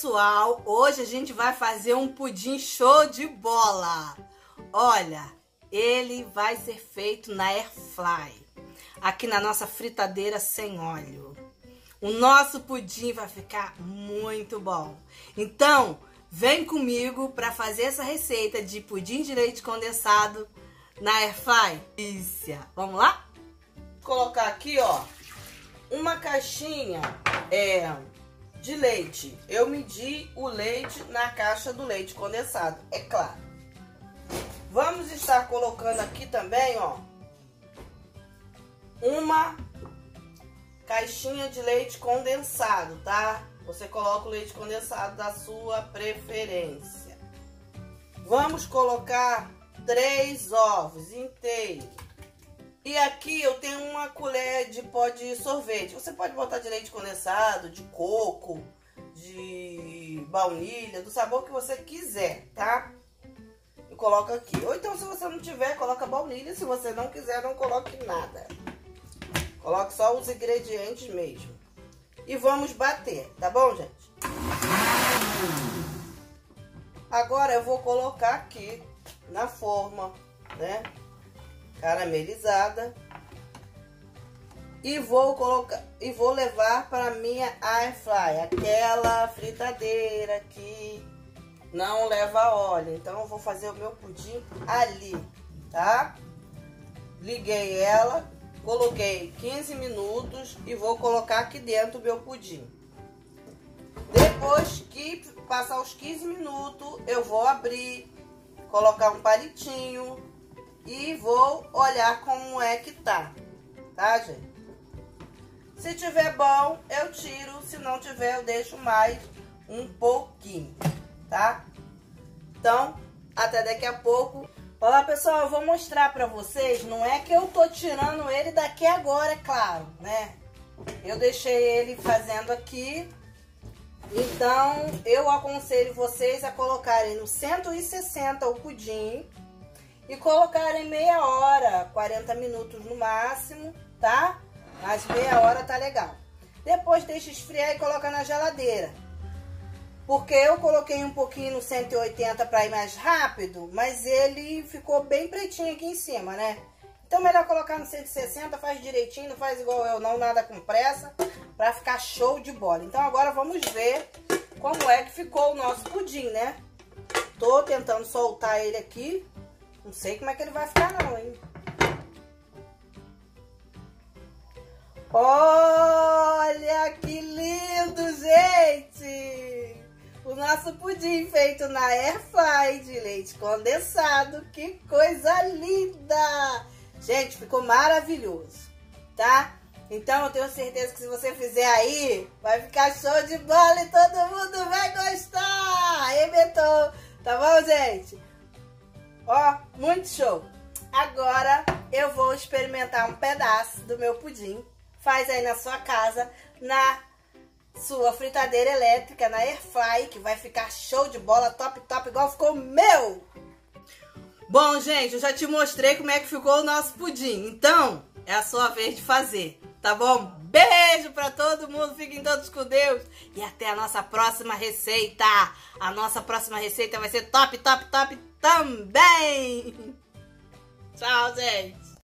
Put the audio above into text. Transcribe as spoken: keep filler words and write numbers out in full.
pessoal, hoje a gente vai fazer um pudim show de bola. Olha, ele vai ser feito na air fry, aqui na nossa fritadeira sem óleo. O nosso pudim vai ficar muito bom. Então, vem comigo para fazer essa receita de pudim de leite condensado na air fry. Delícia. Vamos lá? Vou colocar aqui, ó, uma caixinha é de leite. Eu medi o leite na caixa do leite condensado, é claro. Vamos estar colocando aqui também, ó, uma caixinha de leite condensado, tá? Você coloca o leite condensado da sua preferência. Vamos colocar três ovos inteiros. E aqui eu tenho uma colher de pó de sorvete. Você pode botar de leite condensado, de coco, de baunilha, do sabor que você quiser, tá? E coloca aqui. Ou então, se você não tiver, coloca baunilha. Se você não quiser, não coloque nada. Coloque só os ingredientes mesmo. E vamos bater, tá bom, gente? Agora eu vou colocar aqui na forma, né? Caramelizada, e vou colocar e vou levar para minha air fry, aquela fritadeira que não leva óleo. Então eu vou fazer o meu pudim ali, tá? Liguei ela, coloquei quinze minutos e vou colocar aqui dentro o meu pudim. Depois que passar os quinze minutos, eu vou abrir, colocar um palitinho e vou olhar como é que tá, tá, gente? Se tiver bom, eu tiro. Se não tiver, eu deixo mais um pouquinho, tá? Então, até daqui a pouco. Olá, pessoal, eu vou mostrar pra vocês. Não é que eu tô tirando ele daqui agora, é claro, né? Eu deixei ele fazendo aqui. Então, eu aconselho vocês a colocarem no cento e sessenta o pudim e colocarem meia hora, quarenta minutos no máximo, tá? Mas meia hora tá legal. Depois deixa esfriar e coloca na geladeira. Porque eu coloquei um pouquinho no cento e oitenta para ir mais rápido, mas ele ficou bem pretinho aqui em cima, né? Então melhor colocar no cento e sessenta, faz direitinho, não faz igual eu não, nada com pressa, pra ficar show de bola. Então agora vamos ver como é que ficou o nosso pudim, né? Tô tentando soltar ele aqui. Não sei como é que ele vai ficar não, hein? Olha que lindo, gente! O nosso pudim feito na air fry de leite condensado. Que coisa linda! Gente, ficou maravilhoso, tá? Então eu tenho certeza que se você fizer aí, vai ficar show de bola e todo mundo vai gostar! Arrebentou! Tá bom, gente? Ó, muito show! Agora eu vou experimentar um pedaço do meu pudim. Faz aí na sua casa, na sua fritadeira elétrica, na air fry, que vai ficar show de bola, top, top, igual ficou o meu! Bom, gente, eu já te mostrei como é que ficou o nosso pudim. Então, é a sua vez de fazer, tá bom? Beijo pra todo mundo, fiquem todos com Deus. E até a nossa próxima receita. A nossa próxima receita vai ser top, top, top também. Tchau, gente.